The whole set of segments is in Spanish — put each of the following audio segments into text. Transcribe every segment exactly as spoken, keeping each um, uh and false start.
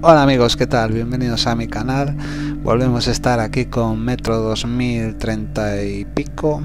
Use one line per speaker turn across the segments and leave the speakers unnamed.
Hola amigos, ¿qué tal? Bienvenidos a mi canal. Volvemos a estar aquí con Metro dos mil treinta y pico.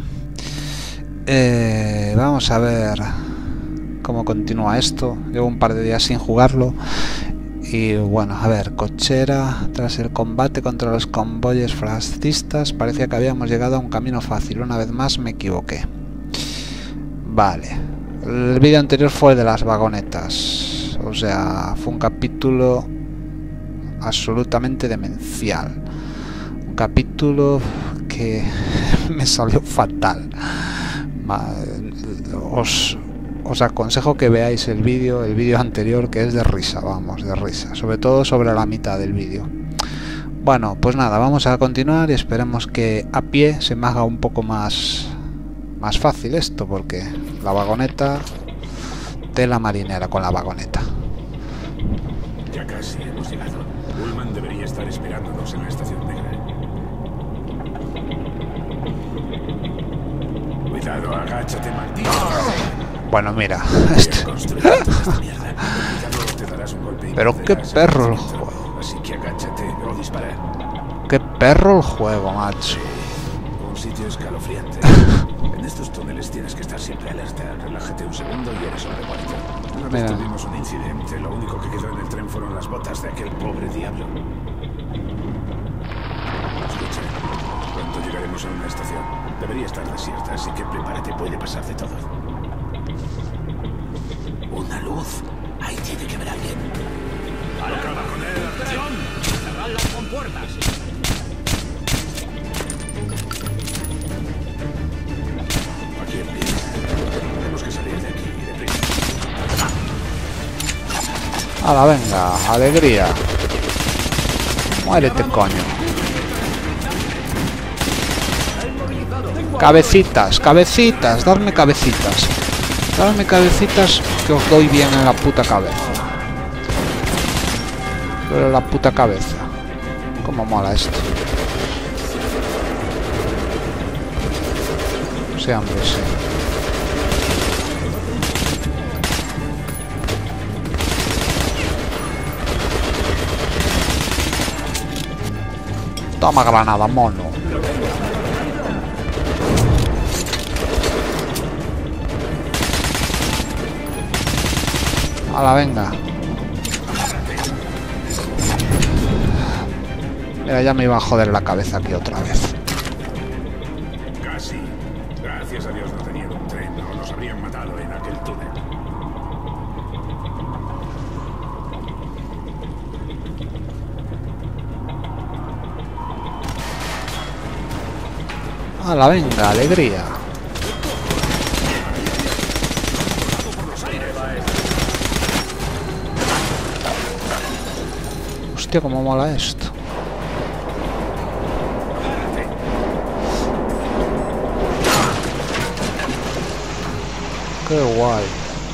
Eh, vamos a ver cómo continúa esto. Llevo un par de días sin jugarlo. Y bueno, a ver, cochera. Tras el combate contra los convoyes fascistas, parecía que habíamos llegado a un camino fácil. Una vez más me equivoqué. Vale. El vídeo anterior fue de las vagonetas. O sea, fue un capítulo absolutamente demencial. Un capítulo que me salió fatal. Os, os aconsejo que veáis el vídeo, el vídeo anterior, que es de risa, vamos, de risa. Sobre todo sobre la mitad del vídeo. Bueno, pues nada, vamos a continuar y esperemos que a pie se me haga un poco más, más fácil esto, porque la vagoneta, tela marinera con la vagoneta.
Ya casi hemos llegado. Ullman debería estar esperándonos en la estación negra. Cuidado, agáchate, maldito.
Bueno, mira. Este... Pero qué perro el juego.
Así que agáchate o dispara.
Qué perro el juego, macho.
Un sitio escalofriante. En estos túneles tienes que estar siempre alerta. Relájate un segundo y eres hombre muerto. Una vez
Mira.
tuvimos un incidente. Lo único que quedó en el tren fueron las botas de aquel pobre diablo. Escucha, pronto llegaremos a una estación. Debería estar desierta, así que prepárate, puede pasar de todo. Una luz. Ahí tiene que ver a alguien. ¡Acaba con él! ¡Acción! ¡Cerrad las compuertas! Aquí empieza. Tenemos que salir de aquí, deprisa.
Hala, venga, alegría. Muérete, coño. Cabecitas, cabecitas, dadme cabecitas. Dadme cabecitas que os doy bien en la puta cabeza. Pero en la puta cabeza. Cómo mola esto. Sí, hombre, sí. Toma granada, mono. Hala, venga. Mira, ya me iba a joder la cabeza aquí otra vez.
Casi. Gracias a Dios no tenía un tren, o nos habrían matado en aquel túnel.
Hala, venga, alegría. Hostia, cómo mola esto. Qué guay.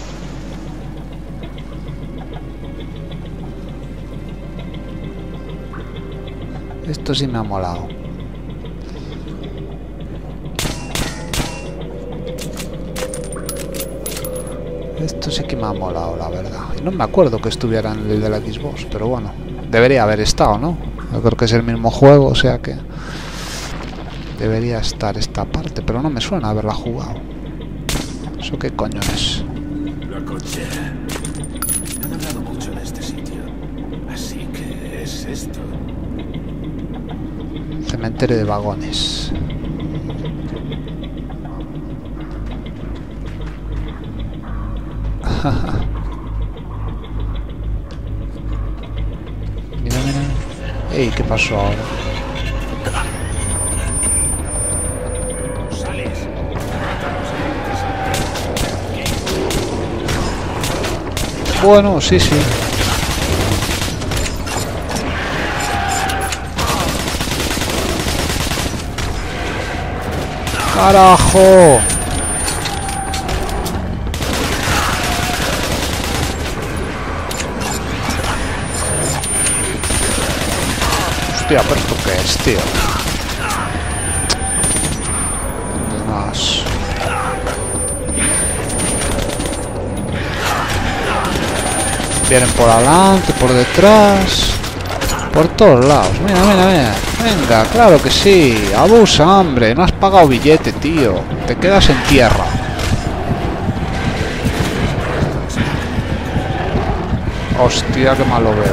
Esto sí me ha molado. Esto sí que me ha molado, la verdad. Y no me acuerdo que estuviera en el de la Xbox, pero bueno. Debería haber estado, ¿no? Yo creo que es el mismo juego, o sea que debería estar esta parte, pero no me suena haberla jugado. ¿Eso qué coño es?
La cochera. Han hablado mucho de este sitio. Así que es esto.
Cementerio de vagones. Mira, mira. Ey, ¿qué pasó ahora?
Sales.
Bueno, sí, sí. ¡Carajo! Hostia, pero ¿esto qué es, tío? Más. Vienen por adelante, por detrás, por todos lados. Mira, mira, mira. Venga, claro que sí. Abusa, hombre. No has pagado billete, tío. Te quedas en tierra. Hostia, qué mal lo veo.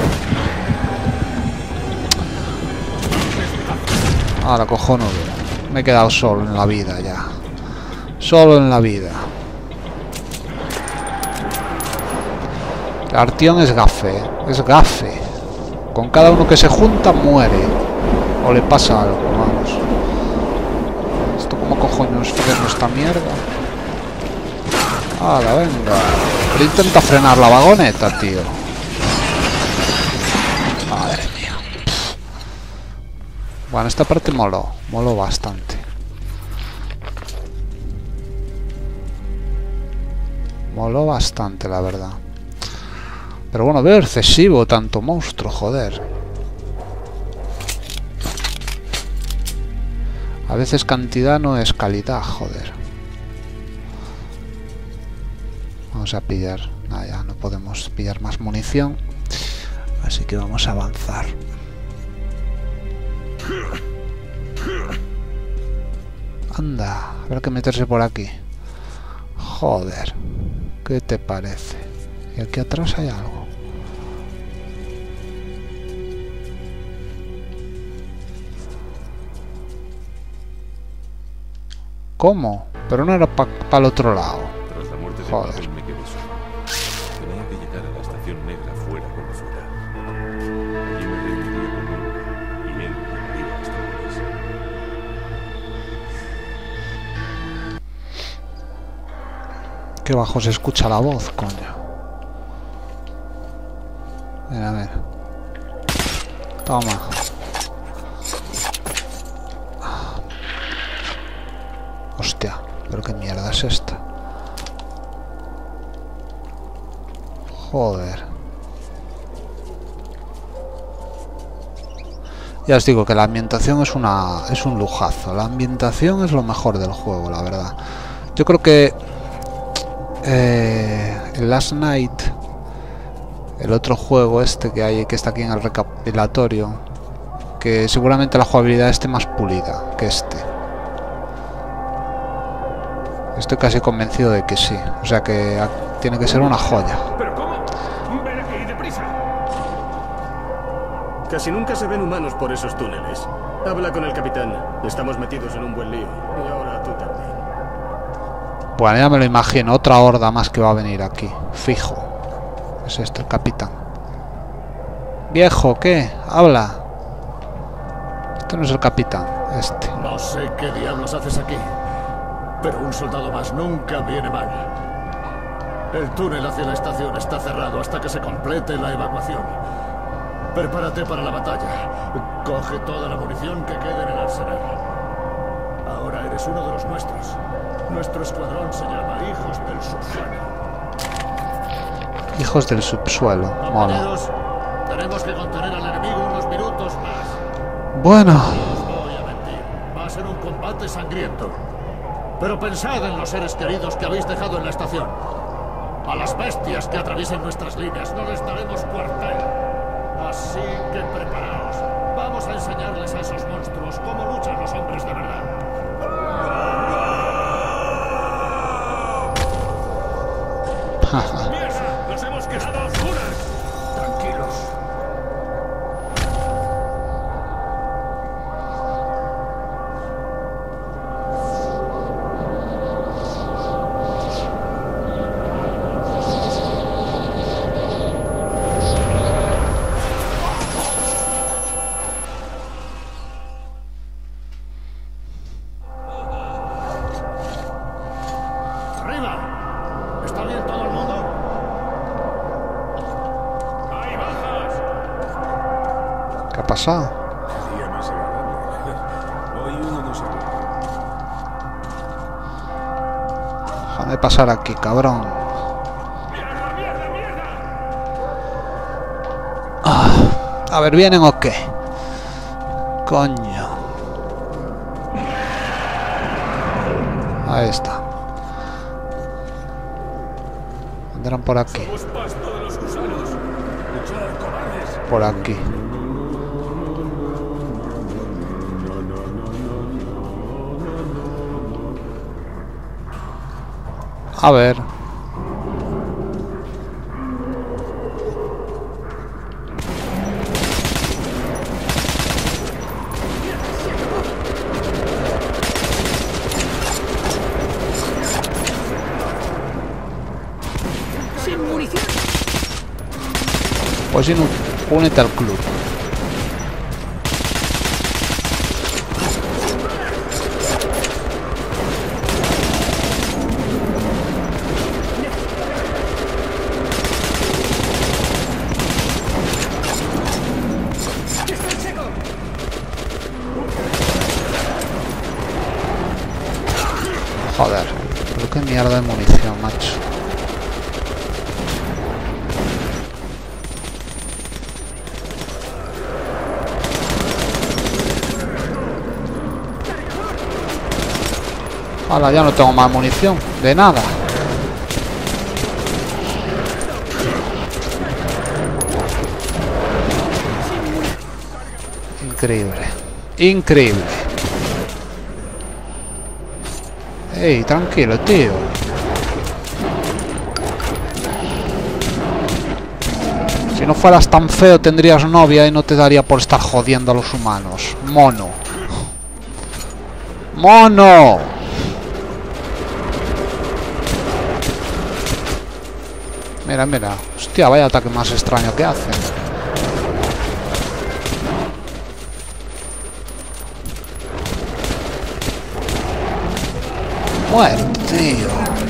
Ahora, cojonudo. Me he quedado solo en la vida ya. Solo en la vida. El Artión es gafe, ¿eh? Es gafe. Con cada uno que se junta muere. O le pasa algo, vamos. ¿Esto cómo cojones freno esta mierda? ¡Hala, venga! Pero intenta frenar la vagoneta, tío. Madre mía. Pff. Bueno, esta parte moló. Moló bastante. Moló bastante, la verdad. Pero bueno, veo excesivo tanto monstruo, joder. A veces cantidad no es calidad, joder. Vamos a pillar. Nada, ya no podemos pillar más munición. Así que vamos a avanzar. Anda, habrá que meterse por aquí. Joder. ¿Qué te parece? Y aquí atrás hay algo. ¿Cómo? Pero no era para pa el otro lado.
Tras la muerte de
Joder.
Pavel me quedé solo. Tenía que llegar a la estación negra fuera como fuera. Allí me reuniría con él y él me llevaría hasta París.
Qué bajo se escucha la voz, coño. Mira, a ver. Toma. Hostia, pero qué mierda es esta. Joder. Ya os digo que la ambientación es una es un lujazo. La ambientación es lo mejor del juego, la verdad. Yo creo que eh, el Last Night, el otro juego este que hay, que está aquí en el recopilatorio, que seguramente la jugabilidad esté más pulida que este. Estoy casi convencido de que sí. O sea que tiene que ser una joya.
¿Pero cómo? ¡Ven aquí, deprisa!
Casi nunca se ven humanos por esos túneles. Habla con el capitán. Estamos metidos en un buen lío. Y ahora tú también.
Bueno, ya me lo imagino. Otra horda más que va a venir aquí. Fijo. Es este el capitán. Viejo, ¿qué? Habla. Este no es el capitán. Este.
No sé qué diablos haces aquí, pero un soldado más nunca viene mal. El túnel hacia la estación está cerrado hasta que se complete la evacuación. Prepárate para la batalla. Coge toda la munición que quede en el arsenal. Ahora eres uno de los nuestros. Nuestro escuadrón se llama Hijos del Subsuelo.
Hijos del subsuelo. Mola.
Compañeros, tenemos que contener al enemigo unos minutos más.
Bueno.
No os voy a mentir. Va a ser un combate sangriento. Pero pensad en los seres queridos que habéis dejado en la estación. A las bestias que atraviesen nuestras líneas no les daremos cuartel. Así que preparaos. Vamos a enseñarles a esos monstruos cómo luchan los hombres de verdad. ¡Mierda! ¡Nos hemos quedado a oscuras! Tranquilos. ¡Arriba! ¿Está bien todo el mundo? ¡Hay bajas!
¿Qué ha pasado?
Día más agradable. Hoy uno no se ve.
Déjame pasar aquí, cabrón.
¡Mierda, mierda, mierda!
Ah, a ver, ¿vienen o qué? Coño. Ahí está. Andarán por aquí.
Somos pasto de los gusanos.
por aquí. A ver.
Sin munición.
Pues si no, únete al club. Joder, pero qué mierda de munición, macho. Hala, ya no tengo más munición, de nada. Increíble, increíble. Ey, tranquilo, tío. Si no fueras tan feo tendrías novia y no te daría por estar jodiendo a los humanos. Mono. ¡Mono! Mira, mira. Hostia, vaya ataque más extraño que hacen. Muerto, tío.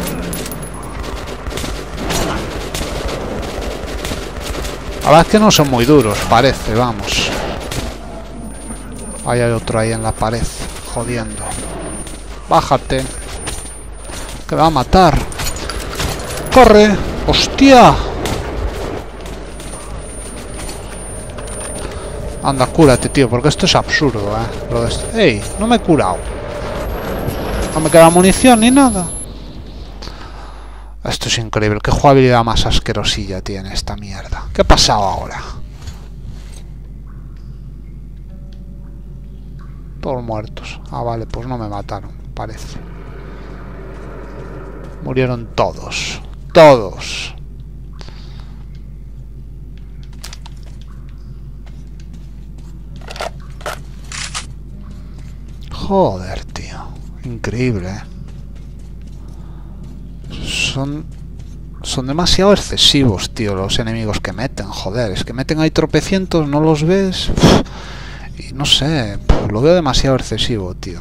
La verdad es que no son muy duros, parece, vamos. Ahí hay otro ahí en la pared, jodiendo. Bájate. Que me va a matar. ¡Corre! ¡Hostia! Anda, cúrate, tío, porque esto es absurdo, ¿eh? Lo de esto. ¡Ey! No me he curado. No me queda munición ni nada. Esto es increíble. Qué jugabilidad más asquerosilla tiene esta mierda. ¿Qué ha pasado ahora? Todos muertos. Ah, vale, pues no me mataron, parece. Murieron todos. Todos. Joder, tío. Increíble, ¿eh? Son... Son demasiado excesivos, tío, los enemigos que meten. Joder, es que meten ahí tropecientos, no los ves. Uf, y no sé, pues lo veo demasiado excesivo, tío.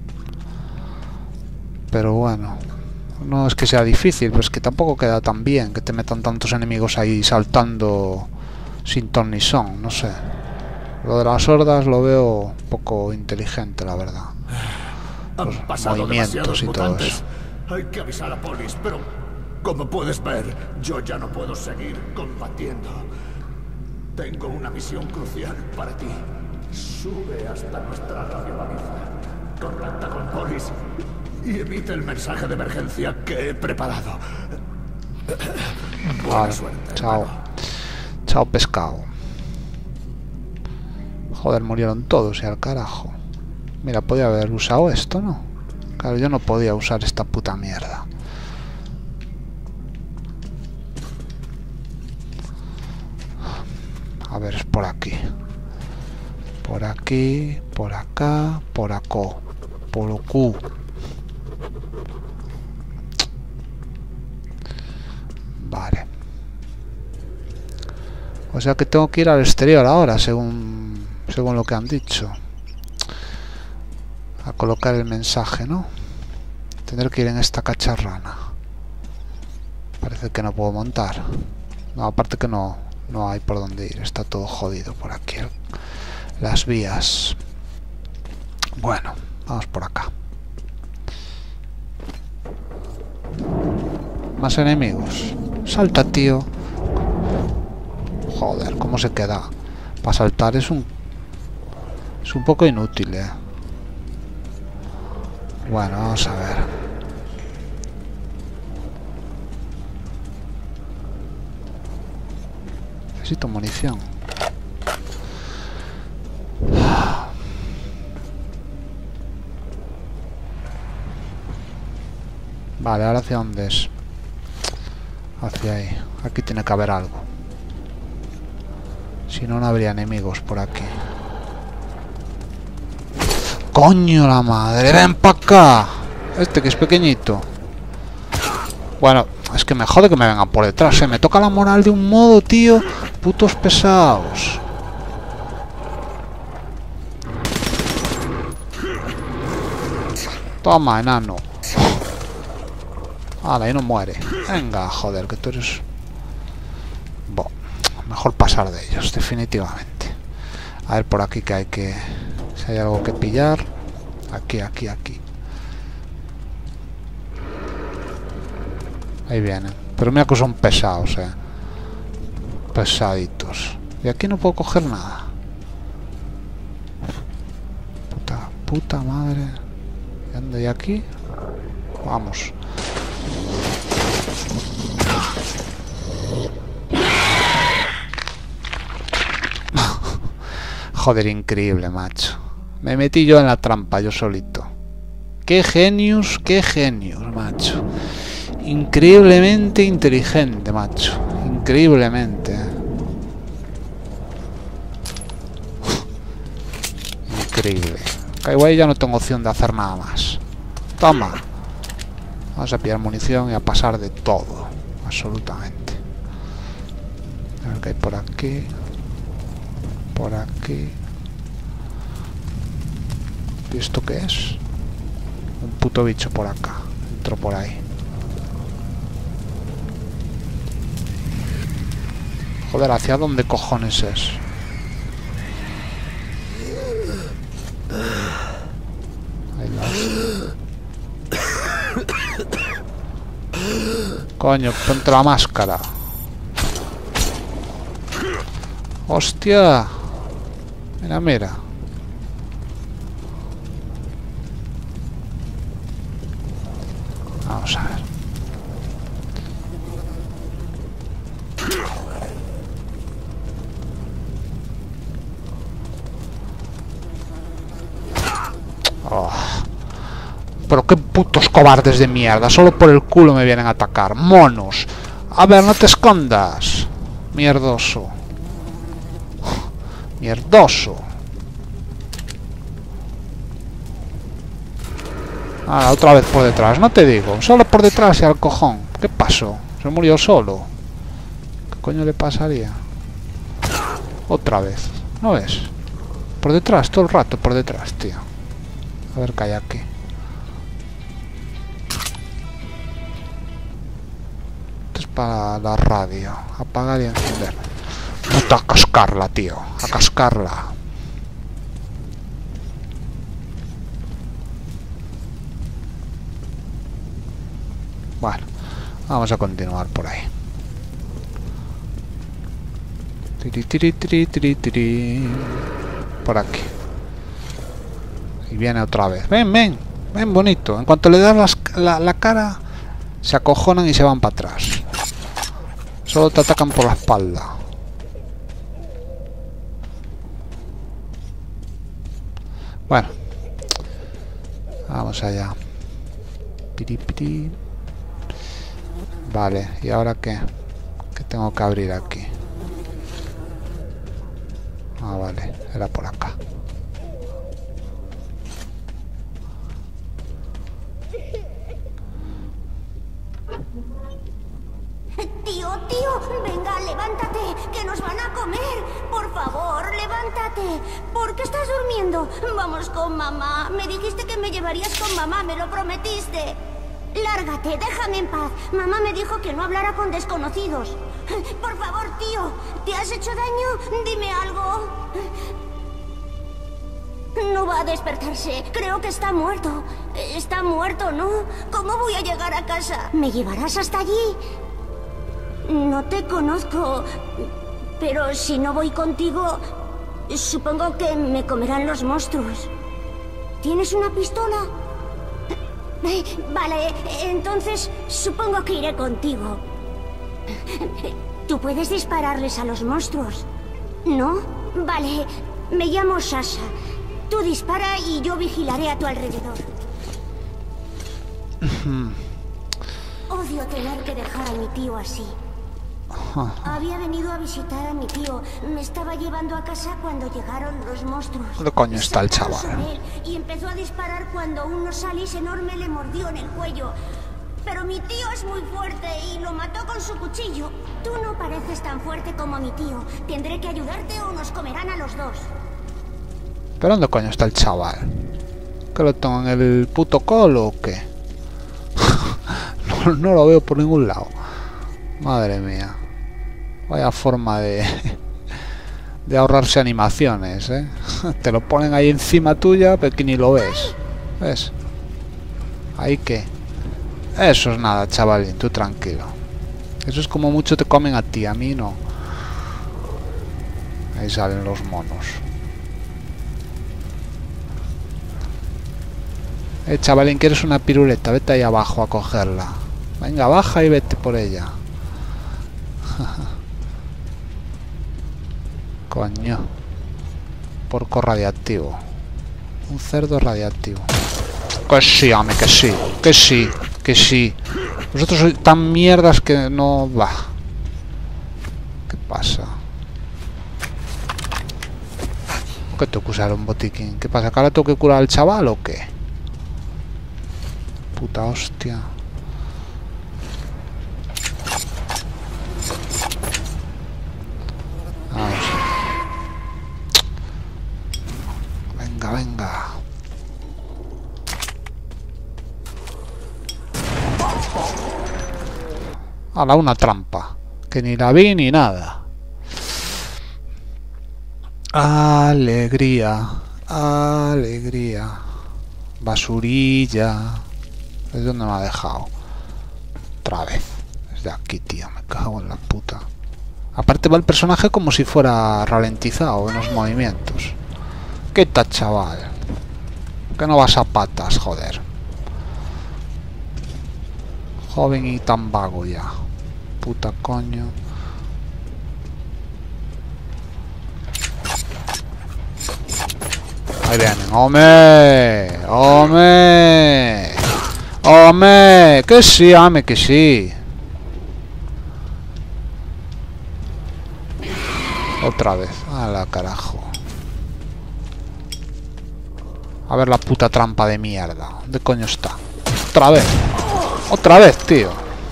Pero bueno. No es que sea difícil, pero es que tampoco queda tan bien que te metan tantos enemigos ahí saltando sin ton ni son, no sé. Lo de las hordas lo veo poco inteligente, la verdad. Los
Han pasado
movimientos
demasiados
y todo
mutantes.
eso.
Hay que avisar a Polis, pero como puedes ver, yo ya no puedo seguir combatiendo. Tengo una misión crucial para ti. Sube hasta nuestra radiobaliza. Contacta con Polis y emite el mensaje de emergencia que he preparado. Buena
Vale,
suerte.
chao.
hermano.
Chao, pescado. Joder, murieron todos y al carajo. Mira, podía haber usado esto, ¿no? Claro, yo no podía usar esta puta mierda. A ver, es por aquí. Por aquí, por acá, por acá. Por Q. Vale. O sea que tengo que ir al exterior ahora, según, según lo que han dicho. A colocar el mensaje, ¿no? Tendré que ir en esta cacharrana. Parece que no puedo montar. No, aparte que no, no hay por dónde ir. Está todo jodido por aquí. Las vías. Bueno, vamos por acá. Más enemigos. Salta, tío. Joder, cómo se queda. Para saltar es un... Es un poco inútil, eh. Bueno, vamos a ver. Necesito munición. Vale, ahora hacia dónde es. Hacia ahí. Aquí tiene que haber algo. Si no, no habría enemigos por aquí. ¡Coño la madre! ¡Ven para acá! Este que es pequeñito. Bueno, es que me jode que me vengan por detrás. Se me toca la moral de un modo, tío. Putos pesados. Toma, enano. Vale, ahí no muere. Venga, joder, que tú eres... Bo, mejor pasar de ellos, definitivamente. A ver por aquí que hay que... Si hay algo que pillar. Aquí, aquí, aquí. Ahí vienen. Pero mira que son pesados, eh. Pesaditos. Y aquí no puedo coger nada. Puta, puta madre. ¿Y anda y aquí? Vamos. Joder, increíble, macho. Me metí yo en la trampa, yo solito. Qué genius, qué genius, macho. Increíblemente inteligente, macho. Increíblemente. Increíble. Kaiwai ya no tengo opción de hacer nada más. Toma. Vamos a pillar munición y a pasar de todo. Absolutamente. A ver qué hay por aquí. Por aquí. ¿Y esto qué es? Un puto bicho por acá. Entro por ahí. Joder, ¿hacia dónde cojones es? Ahí vas. Coño, ponte la máscara. ¡Hostia! Mira, mira. Vamos a ver. Oh. Pero qué putos cobardes de mierda. Solo por el culo me vienen a atacar. Monos. A ver, no te escondas. Mierdoso. Mierdoso. Ah, otra vez por detrás. No te digo. Solo por detrás y al cojón. ¿Qué pasó? Se murió solo. ¿Qué coño le pasaría? Otra vez. ¿No ves? Por detrás, todo el rato por detrás, tío. A ver qué hay aquí. Esto es para la radio. Apagar y encender. No, a cascarla, tío. A cascarla. Bueno, vamos a continuar por ahí. Tiri, tiri, tiri, tiri, tiri. Por aquí. Y viene otra vez. Ven, ven. Ven, bonito. En cuanto le das las, la, la cara, se acojonan y se van para atrás. Solo te atacan por la espalda. Bueno. Vamos allá. Piri, piri. Vale, ¿y ahora qué? ¿Qué tengo que abrir aquí? Ah, vale, era por acá.
Tío, tío, venga, levántate, que nos van a comer. Por favor, levántate. ¿Por qué estás durmiendo? Vamos con mamá. Me dijiste que me llevarías con mamá, me lo prometiste. Lárgate, déjame en paz. Mamá me dijo que no hablara con desconocidos. Por favor, tío, ¿te has hecho daño? Dime algo. No va a despertarse. Creo que está muerto. Está muerto, ¿no? ¿Cómo voy a llegar a casa? ¿Me llevarás hasta allí? No te conozco. Pero si no voy contigo, supongo que me comerán los monstruos. ¿Tienes una pistola? Vale, entonces supongo que iré contigo. ¿Tú puedes dispararles a los monstruos? ¿No? Vale, me llamo Sasha. Tú dispara y yo vigilaré a tu alrededor. Odio tener que dejar a mi tío así. Había venido a visitar a mi tío. Me estaba llevando a casa cuando llegaron los monstruos.
¿Dónde coño está el chaval?
Sobre él y empezó a disparar cuando un osalis enorme le mordió en el cuello. Pero mi tío es muy fuerte y lo mató con su cuchillo. Tú no pareces tan fuerte como mi tío. Tendré que ayudarte o nos comerán a los dos.
¿Pero dónde coño está el chaval? ¿Que lo tengo en el puto colo o qué? no, no lo veo por ningún lado. Madre mía. Vaya forma de... de ahorrarse animaciones, ¿eh? Te lo ponen ahí encima tuya, pero que ni lo ves. ¿Ves? ¿Ahí qué? Eso es nada, chavalín, tú tranquilo. Eso es como mucho te comen a ti, a mí no. Ahí salen los monos. Eh, chavalín, ¿quieres una piruleta? Vete ahí abajo a cogerla. Venga, baja y vete por ella. Coño. Porco radiactivo. Un cerdo radiactivo. Que sí, ame, que sí. Que sí, que sí. Vosotros sois tan mierdas que no va. ¿Qué pasa? ¿Por qué tengo que usar un botiquín? ¿Qué pasa? ¿Que ahora tengo que curar al chaval o qué? Puta hostia. Vamos. Venga, venga. Hala, una trampa. Que ni la vi ni nada. Alegría. Alegría. Basurilla. ¿Es donde me ha dejado? Otra vez. Es de aquí, tío. Me cago en la puta. Aparte va el personaje como si fuera ralentizado en los movimientos. ¿Qué tal, chaval? Que no vas a patas, joder. Joven y tan vago ya. Puta coño. Ahí vienen. ¡Home! ¡Home! ¡Home! Que sí, ame, que sí. Otra vez. A la carajo. A ver la puta trampa de mierda. ¿Dónde coño está? Otra vez. Otra vez, tío.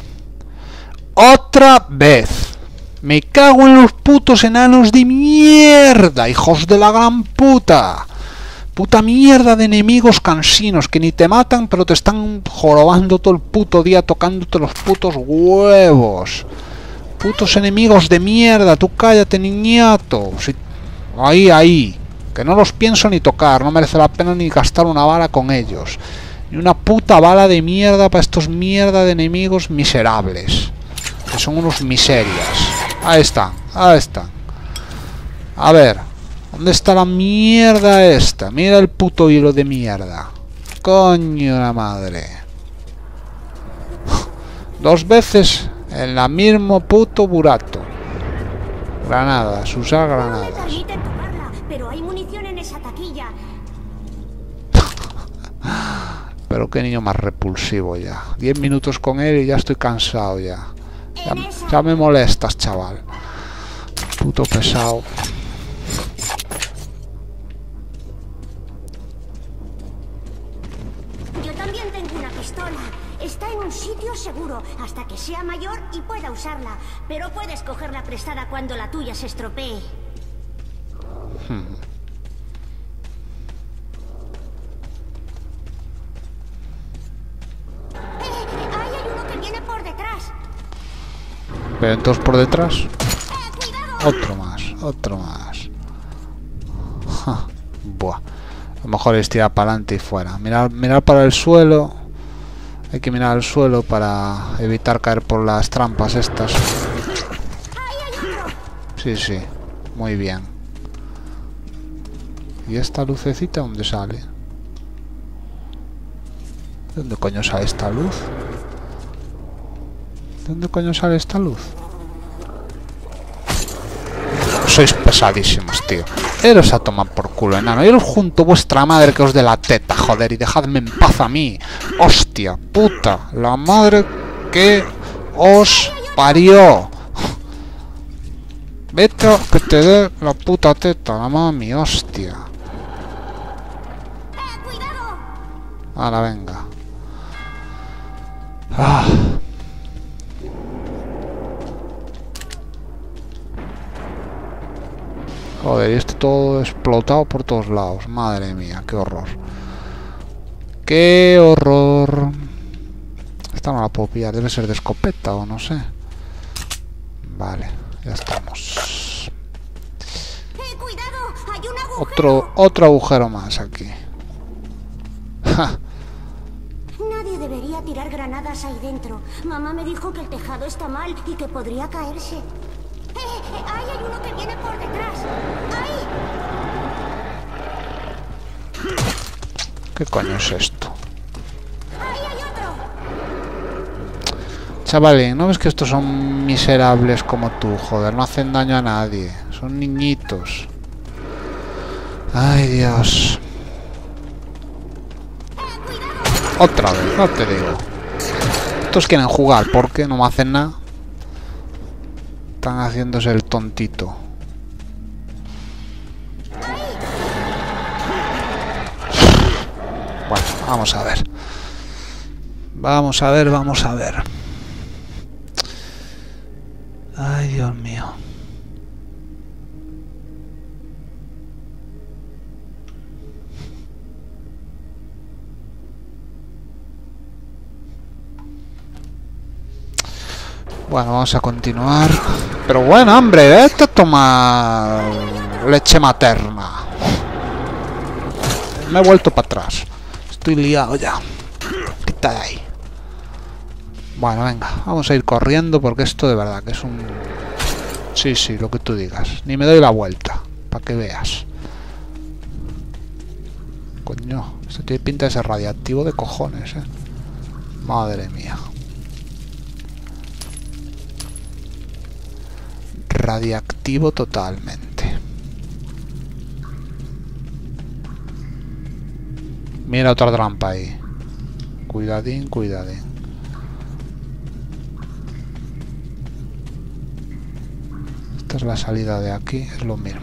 Otra vez. Me cago en los putos enanos de mierda. Hijos de la gran puta. Puta mierda de enemigos cansinos que ni te matan, pero te están jorobando todo el puto día, tocándote los putos huevos. Putos enemigos de mierda. Tú cállate, niñato. Si... Ahí, ahí. Que no los pienso ni tocar. No merece la pena ni gastar una bala con ellos. Ni una puta bala de mierda para estos mierda de enemigos miserables. Que son unos miserias. Ahí están, ahí están. A ver, ¿dónde está la mierda esta? Mira el puto hilo de mierda. Coño la madre. Dos veces en la mismo puto burato. Granadas, usar granadas.
Pero hay munición en esa taquilla.
Pero qué niño más repulsivo ya. Diez minutos con él y ya estoy cansado ya. Ya, ya me molestas, chaval. Puto pesado.
Yo también tengo una pistola. Está en un sitio seguro hasta que sea mayor y pueda usarla. Pero puedes cogerla prestada cuando la tuya se estropee. Hmm.
Pero entonces por detrás. Otro más, otro más. Ja, buah. A lo mejor es tirar para adelante y fuera. Mirar, mirar para el suelo. Hay que mirar al suelo para evitar caer por las trampas estas. Sí, sí. Muy bien. ¿Y esta lucecita dónde sale? ¿De dónde coño sale esta luz? ¿De dónde coño sale esta luz? Sois pesadísimos, tío. Eros a tomar por culo, enano. Iros junto a vuestra madre que os dé la teta, joder. Y dejadme en paz a mí. Hostia, puta. La madre ¿Qué os parió? Vete a que te dé la puta teta, la mami, hostia. Ahora, venga. Ah. Joder, y este todo explotado por todos lados. Madre mía, qué horror. ¡Qué horror! Esta no la puedo pillar, debe ser de escopeta o no sé. Vale, ya estamos.
¡Eh, cuidado! ¡Hay un agujero!
Otro, otro agujero más aquí. Ja.
Nadie debería tirar granadas ahí dentro. Mamá me dijo que el tejado está mal y que podría caerse. ¡Eh, eh! ¡Ahí hay uno que viene por detrás! ¡Ahí!
¿Qué coño es esto?
¡Ahí hay otro!
Chavalín, ¿no ves que estos son miserables como tú? Joder, no hacen daño a nadie. Son niñitos. Ay, Dios. Otra vez, no te digo. Estos quieren jugar, ¿por qué? No me hacen nada. Están haciéndose el tontito. Bueno, vamos a ver. Vamos a ver, vamos a ver. Ay, Dios mío. Bueno, vamos a continuar. Pero bueno, hombre, este toma leche materna. Me he vuelto para atrás. Estoy liado ya. Quita de ahí. Bueno, venga, vamos a ir corriendo porque esto de verdad que es un... Sí, sí, lo que tú digas. Ni me doy la vuelta, para que veas. Coño, esto tiene pinta de ser radiactivo de cojones, eh. Madre mía. Radiactivo totalmente. Mira otra trampa ahí. Cuidadín, cuidadín. Esta es la salida de aquí, es lo mismo.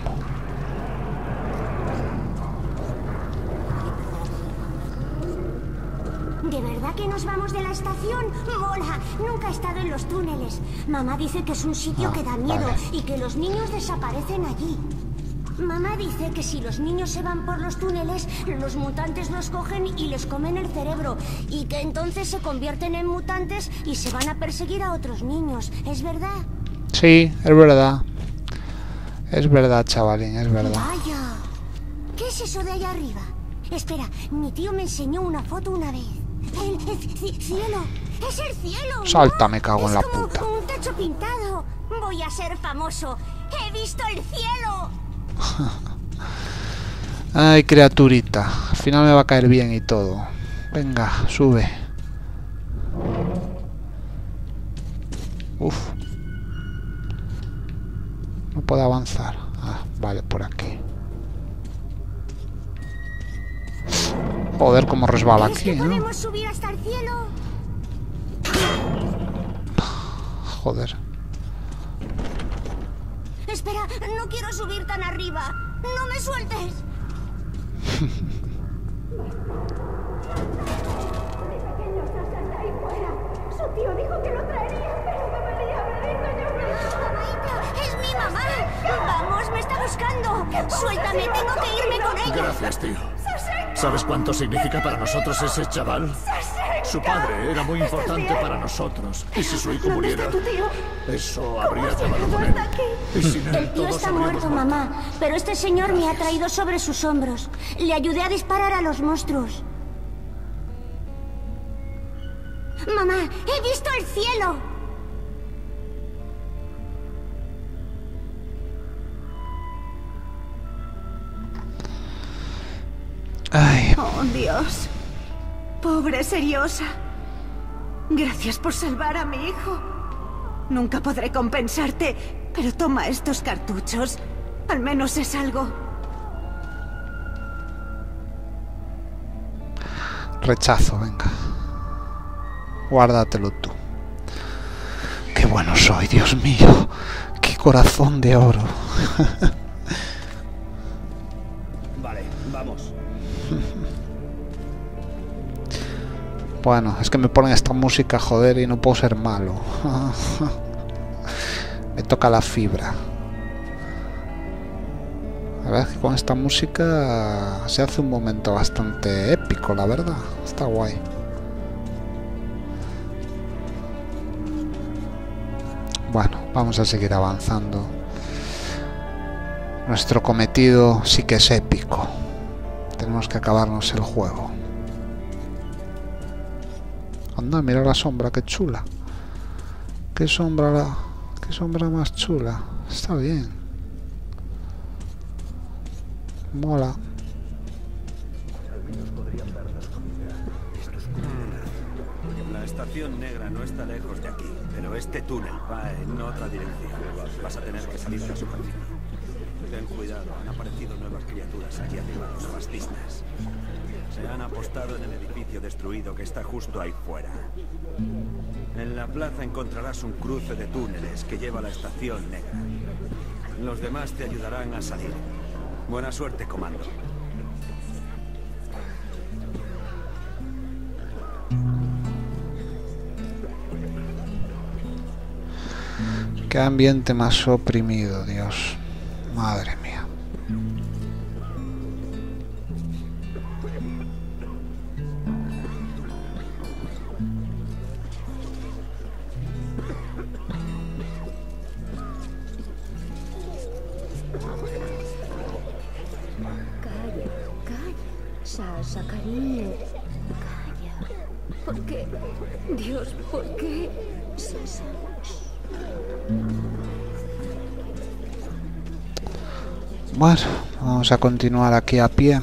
¿De verdad que nos vamos de la estación? ¡Mola! Nunca he estado en los túneles. Mamá dice que es un sitio
Ah,
que da miedo
vale.
y que los niños desaparecen allí. Mamá dice que si los niños se van por los túneles, los mutantes los cogen y les comen el cerebro. Y que entonces se convierten en mutantes y se van a perseguir a otros niños. ¿Es verdad?
Sí, es verdad. Es verdad, chavalín, es verdad.
Vaya. ¿Qué es eso de allá arriba? Espera, mi tío me enseñó una foto una vez. El, el ci- cielo. Es el cielo, ¿no?
Salta, me cago en la
Es como
puta.
un techo pintado. Voy a ser famoso. He visto el cielo.
Ay, criaturita. Al final me va a caer bien y todo. Venga, sube. Uf. No puedo avanzar. Ah, vale, por aquí. Joder, cómo resbala
¿Crees
aquí,
que
¿no?
podemos subir hasta el cielo?
Joder.
Espera, no quiero subir tan arriba. No me sueltes. Su tío dijo que lo traería, pero debería haber ido yo mismo. Mamaita, es mi mamá. Vamos, me está buscando. Suéltame, tengo que irme con ella.
Gracias, tío. ¿Sabes cuánto significa para nosotros ese chaval? Su padre era muy importante para nosotros. Y si su hijo
¿Dónde
muriera,
está tu tío?
eso habría acabado con él. Y sin él,
El tío
todos
está
habríamos
muerto, mamá, pero este señor me ha traído sobre sus hombros. Le ayudé a disparar a los monstruos. Mamá, he visto el cielo.
Ay,
Oh, Dios. Pobre Seriosa. Gracias por salvar a mi hijo. Nunca podré compensarte, pero toma estos cartuchos. Al menos es algo.
rechazo, venga. Guárdatelo tú. bueno soy, Dios mío. Qué corazón de oro.
Vale, vamos.
Bueno, es que me ponen esta música, joder, y no puedo ser malo. Me toca la fibra. La verdad es que con esta música se hace un momento bastante épico, la verdad. Está guay. Bueno, vamos a seguir avanzando. Nuestro cometido sí que es épico. Tenemos que acabarnos el juego. Anda, mira la sombra, qué chula. Qué sombra la... qué sombra más chula. Está bien. Mola.
La estación negra no está lejos de aquí, pero este túnel va en otra dirección. Vas a tener que salir a la superficie. Ten cuidado, han aparecido nuevas criaturas aquí arriba, los fascistas. Se han apostado en el edificio destruido que está justo ahí fuera. En la plaza encontrarás un cruce de túneles que lleva a la estación negra. Los demás te ayudarán a salir. Buena suerte, comando.
Qué ambiente más oprimido, Dios. Madre mía.
Calla, calla. Sasha, cariño. Calla. ¿Por qué? Dios, ¿por qué? Sasha.
Bueno, vamos a continuar aquí a pie.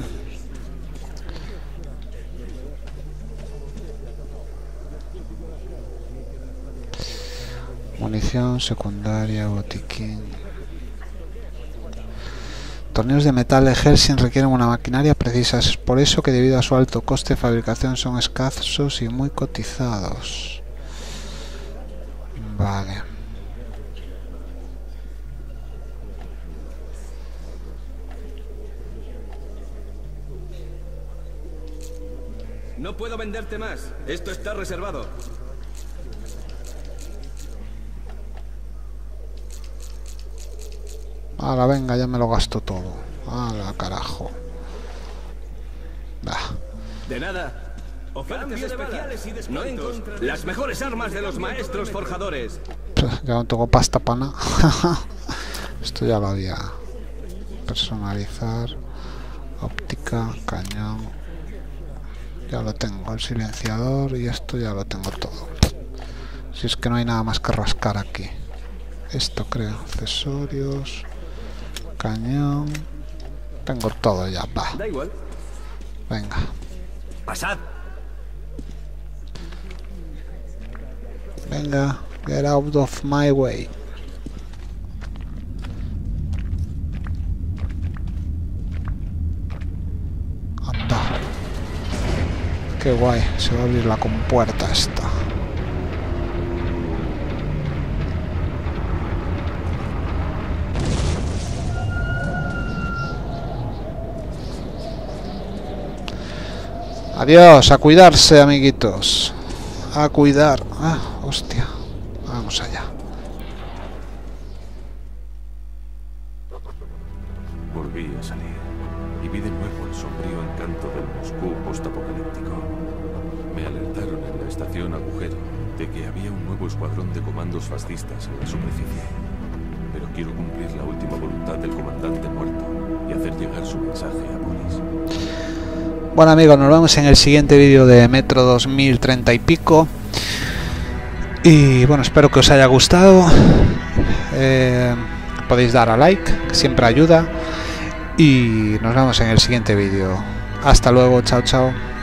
Munición secundaria, botiquín. Tornillos de metal de Helsing requieren una maquinaria precisa. Es por eso que debido a su alto coste de fabricación son escasos y muy cotizados. Vale.
No puedo venderte más. Esto está reservado.
Ahora venga, ya me lo gasto todo. ¡Hala, carajo! Bah.
De nada. Ofertas especiales y descuentos. No las mejores armas de los maestros forjadores.
Ya no tengo pasta para nada. Esto ya lo había. Personalizar. Óptica, cañón. Ya lo tengo, el silenciador y esto ya lo tengo todo. Si es que no hay nada más que rascar aquí. Esto creo, accesorios, cañón. Tengo todo ya, va.
Da igual.
Venga.
Pasad.
Venga, get out of my way. Anda. Qué guay, se va a abrir la compuerta esta. Adiós, a cuidarse, amiguitos. A cuidar. Ah, hostia. Vamos allá.
Volví a salir y vi de nuevo el sombrío encanto del Moscú postapocalíptico. Me alertaron en la estación Agujero de que había un nuevo escuadrón de comandos fascistas en la superficie. Pero quiero cumplir la última voluntad del comandante muerto y hacer llegar su mensaje a Boris.
Bueno, amigos, nos vemos en el siguiente vídeo de Metro dos mil treinta y pico. Y bueno, espero que os haya gustado. Eh, podéis dar a like, que siempre ayuda. Y nos vemos en el siguiente vídeo. Hasta luego, chao, chao.